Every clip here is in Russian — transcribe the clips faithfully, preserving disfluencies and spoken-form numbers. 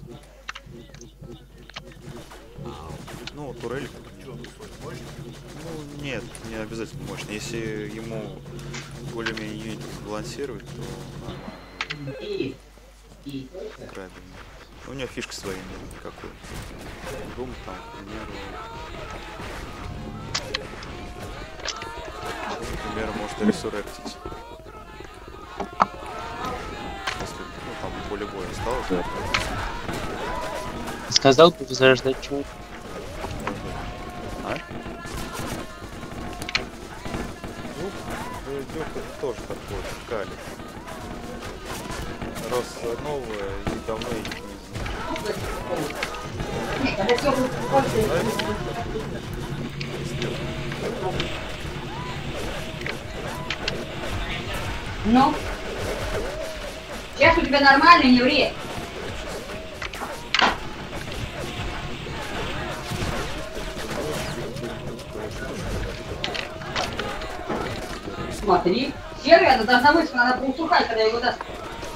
Ну, турель. Ну, нет, не обязательно мощно. Если ему более-менее юнит сбалансировать, то нормально. Правильно. У него фишка своя нет никакой. Дум там, к примеру. Например, может ресурректить. Если, ну, там поле боя осталось, да. Сказал бы возрождать чего-то. А? Ну, идет это тоже такой скалит. Рос новое и давно я их не знаю. Ну? Сейчас у тебя нормально, не ври. Смотри, серая, она должна высохнуть, она поусухать, когда его даст.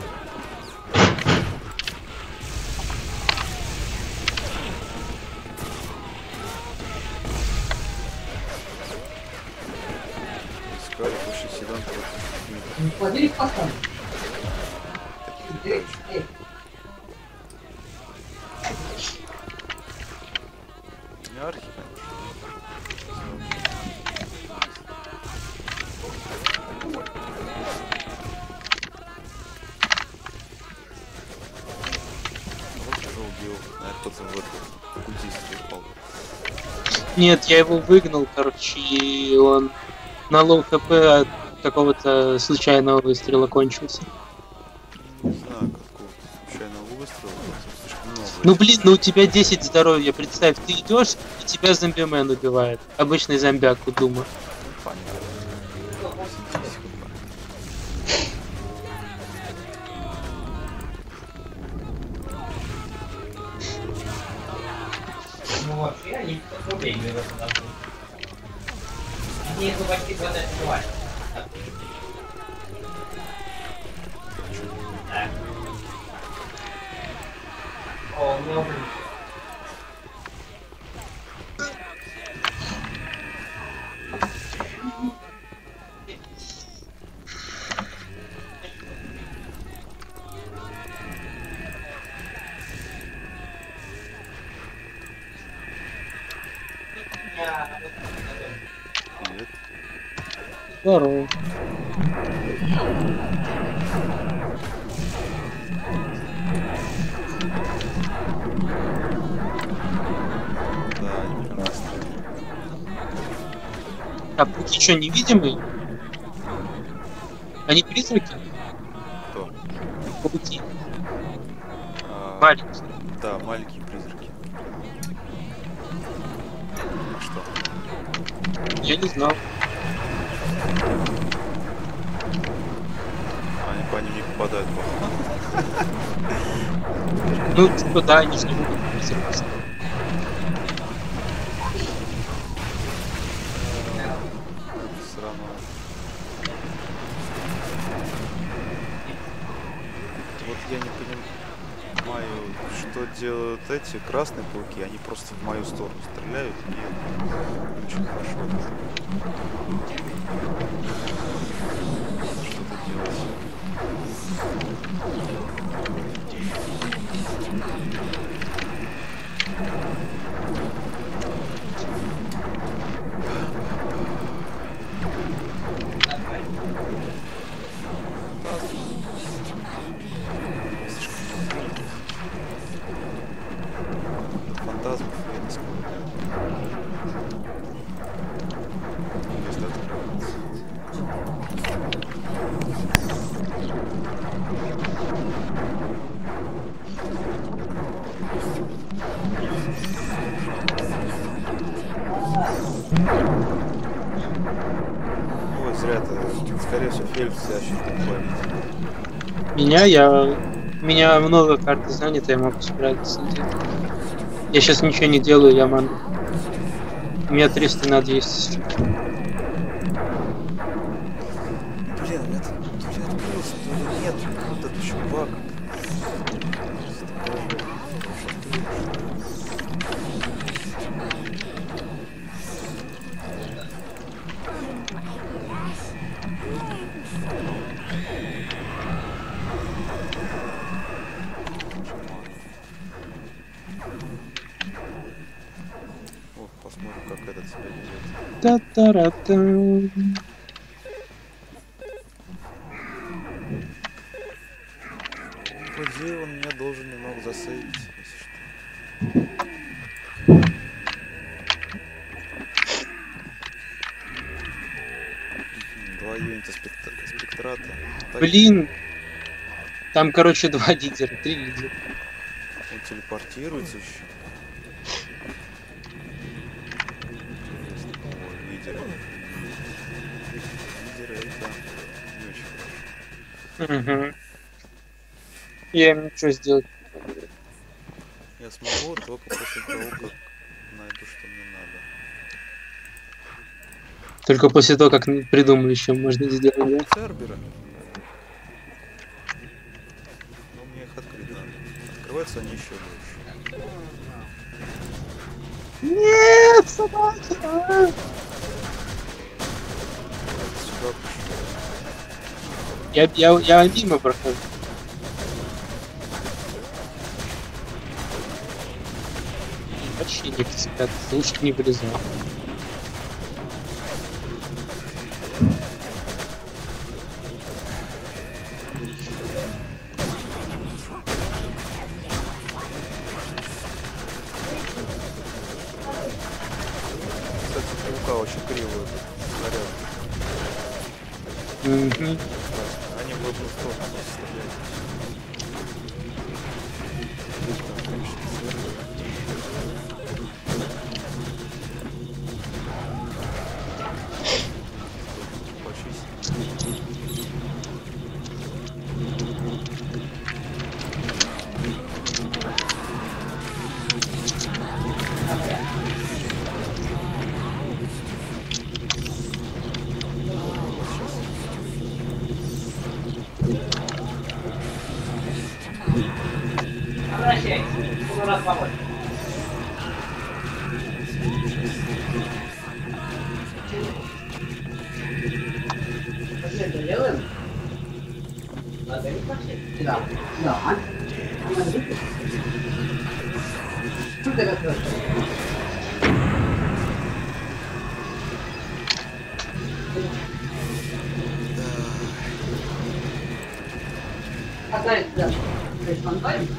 Скалит очень силен против. Подели поставь. Эй, эй. Не архи, конечно. Вот уже убил. Наверное, кто-то в эту культисту упал. Нет, я его выгнал, короче, и он на лоу хп от какого-то случайного выстрела кончился. Не знаю, какого случайного выстрела, слишком много. Ну блин, ну у тебя десять здоровья, представь, ты идешь, и тебя зомбимен убивает. Обычный зомбяк, у Дума. Ну вообще они рублей раздадут. Они эту почти вот это бывает. Так. О, ну. Привет. Здорово. Да, они прекрасные. А пути что, невидимые? Они призраки? Кто? Пауки. А, Маленькие. Да, маленькие призраки. А что? Я не знал. Они по ним не попадают, по-моему. Ну, типа, да, они же не могут призраков. Все равно. Вот я не понимаю, что делают эти красные пауки. Они просто в мою сторону стреляют. И очень хорошо. Что-то делать. Фантазмов я не скажу. Если открывается. Ой, зря ты. Скорее всего, Фельд себя ощутит плавить. Меня, я... У меня много карт занято, я могу справиться. Я сейчас ничего не делаю, я могу. У меня триста на двести. Блин, у меня тут то ли открылся, то ли нет. Вот это еще баг. О, посмотрим, как этот себя ведет. Та-та-ра-та. По идее, он меня должен немного засейвить, если что. Мгм, Два юнита спектра... спектрата. Так, Блин. Там, короче, два лидера, три лидера. он телепортируется еще. Интересно. О, лидеры. Лидеры это не очень хорошо. Угу. Я им ничего сделать. Я смогу только после того, как найду, что мне надо. Только после того, как придумаю, еще можно сделать, да? Церберы. Но мне их открыть надо. Открываются они еще больше. Нет, собаки! а! Сюда пришел. Я, я, я мимо прохожу. Вообще не спят, лучше не вылезал. Кстати, паука очень криво этот снаряд. Угу. Они в одну сторону стреляют. Там, конечно, церберы. Почистить. Обращайся. Буду рад помочь. Это делаем? Надо не пошли. Да. Да. Что ты готовишь? Опять, да. То есть фонтан?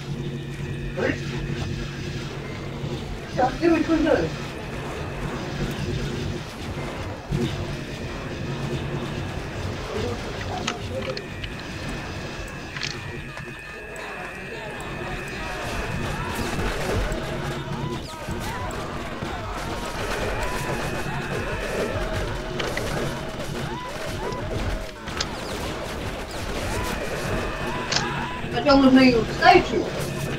Сейчас, ты ручку делаешь. Сначала нужно ее вставить его.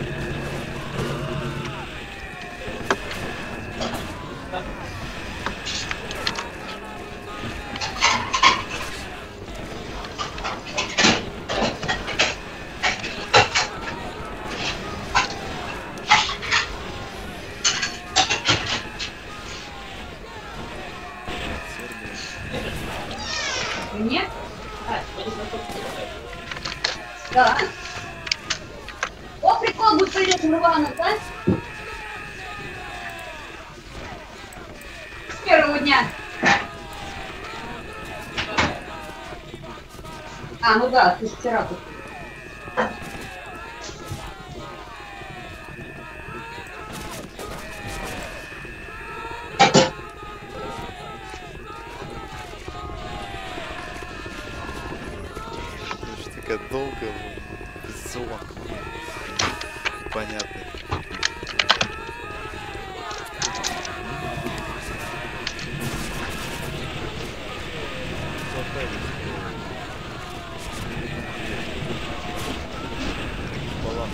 Нет? А, да. О, прикол будет придет Нирвана, да? С первого дня. А, ну да, ты же вчера тут. Значит, такая долгая, без зон. Понятно. Баланс.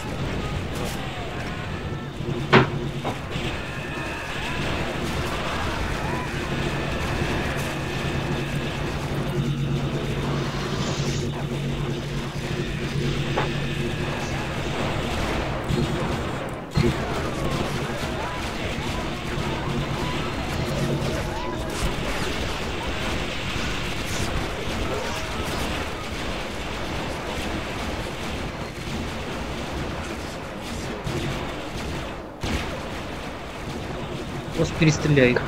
Просто перестреляй их.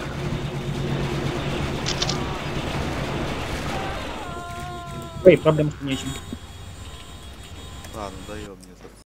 Ой, проблем с нечем. Ладно, даем мне тут.